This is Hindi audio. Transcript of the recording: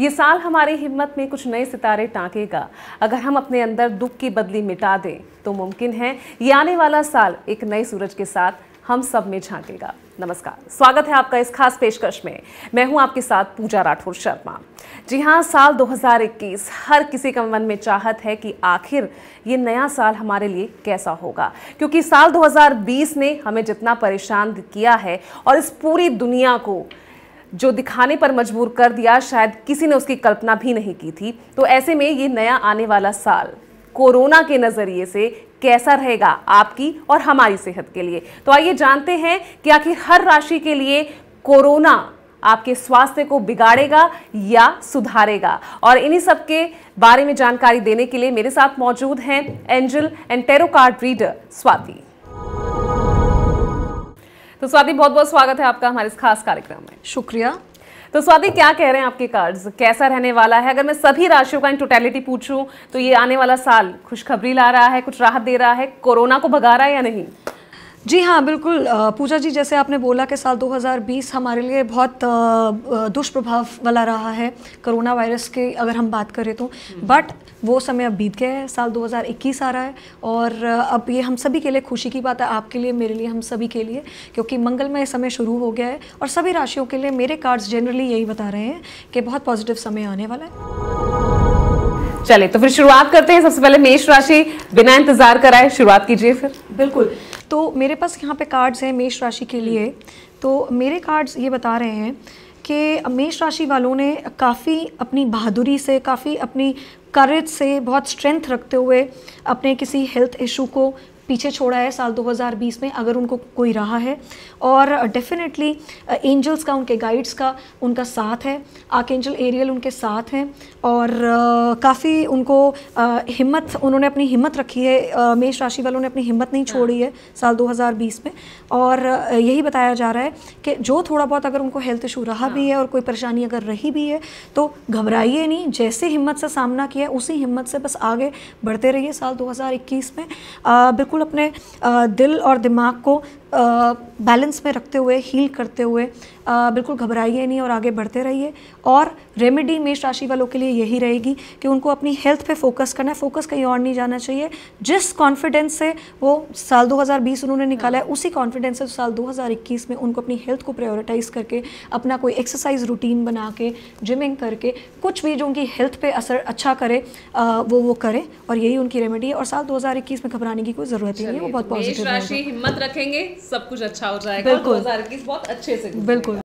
ये साल हमारी हिम्मत में कुछ नए सितारे टांकेगा। अगर हम अपने अंदर दुख की बदली मिटा दें तो मुमकिन है ये आने वाला साल एक नए सूरज के साथ हम सब में झांकेगा। नमस्कार, स्वागत है आपका इस खास पेशकश में। मैं हूं आपके साथ पूजा राठौर शर्मा। जी हां, साल 2021 हर किसी के मन में चाहत है कि आखिर ये नया साल हमारे लिए कैसा होगा, क्योंकि साल 2020 ने हमें जितना परेशान किया है और इस पूरी दुनिया को जो दिखाने पर मजबूर कर दिया, शायद किसी ने उसकी कल्पना भी नहीं की थी। तो ऐसे में ये नया आने वाला साल कोरोना के नजरिए से कैसा रहेगा आपकी और हमारी सेहत के लिए। तो आइए जानते हैं कि आखिर हर राशि के लिए कोरोना आपके स्वास्थ्य को बिगाड़ेगा या सुधारेगा। और इन्हीं सब के बारे में जानकारी देने के लिए मेरे साथ मौजूद हैं angel and tarot card reader Swati. तो स्वाति, बहुत बहुत स्वागत है आपका हमारे इस खास कार्यक्रम में। शुक्रिया। तो स्वाति, क्या कह रहे हैं आपके कार्ड्स, कैसा रहने वाला है? अगर मैं सभी राशियों का इन टोटलिटी पूछूं तो ये आने वाला साल खुशखबरी ला रहा है, कुछ राहत दे रहा है, कोरोना को भगा रहा है या नहीं? जी हाँ, बिल्कुल पूजा जी, जैसे आपने बोला कि साल 2020 हमारे लिए बहुत दुष्प्रभाव वाला रहा है कोरोना वायरस के, अगर हम बात करें तो। बट वो समय अब बीत गया है, साल 2021 आ रहा है और अब ये हम सभी के लिए खुशी की बात है, आपके लिए, मेरे लिए, हम सभी के लिए, क्योंकि मंगलमय समय शुरू हो गया है। और सभी राशियों के लिए मेरे कार्ड्स जनरली यही बता रहे हैं कि बहुत पॉजिटिव समय आने वाला है। चलिए तो फिर शुरुआत करते हैं। सबसे पहले मेष राशि, बिना इंतजार कराए शुरुआत कीजिए फिर। बिल्कुल। तो मेरे पास यहाँ पे कार्ड्स हैं मेष राशि के लिए। तो मेरे कार्ड्स ये बता रहे हैं कि मेष राशि वालों ने काफ़ी अपनी बहादुरी से, काफ़ी अपनी करेज से, बहुत स्ट्रेंथ रखते हुए अपने किसी हेल्थ इशू को पीछे छोड़ा है साल 2020 में, अगर उनको कोई रहा है। और डेफिनेटली एंजल्स का, उनके गाइड्स का उनका साथ है। आर्कएंजल एरियल उनके साथ हैं और काफ़ी उनको हिम्मत, उन्होंने अपनी हिम्मत रखी है। मेष राशि वालों ने अपनी हिम्मत नहीं छोड़ी है साल 2020 में। और यही बताया जा रहा है कि जो थोड़ा बहुत अगर उनको हेल्थ इशू रहा भी है और कोई परेशानी अगर रही भी है तो घबराइए नहीं। जैसे हिम्मत से सामना किया उसी हिम्मत से बस आगे बढ़ते रहिए साल 2021 में। बिल्कुल अपने दिल और दिमाग को बैलेंस में रखते हुए, हील करते हुए बिल्कुल घबराइए नहीं और आगे बढ़ते रहिए। और रेमेडी मेष राशि वालों के लिए यही रहेगी कि उनको अपनी हेल्थ पे फोकस करना है, फोकस कहीं और नहीं जाना चाहिए। जिस कॉन्फिडेंस से वो साल 2020 उन्होंने निकाला है, उसी कॉन्फिडेंस से साल 2021 में उनको अपनी हेल्थ को प्रायोरिटाइज करके, अपना कोई एक्सरसाइज रूटीन बना के, जिमिंग करके, कुछ भी जो उनकी हेल्थ पे असर अच्छा करे वो करें। और यही उनकी रेमेडी है। और साल 2021 में घबराने की कोई ज़रूरत ही नहीं है, वो बहुत पॉजिटिव है। हिम्मत रखेंगे, सब कुछ अच्छा हो जाएगा। 2021 बहुत अच्छे से। बिल्कुल।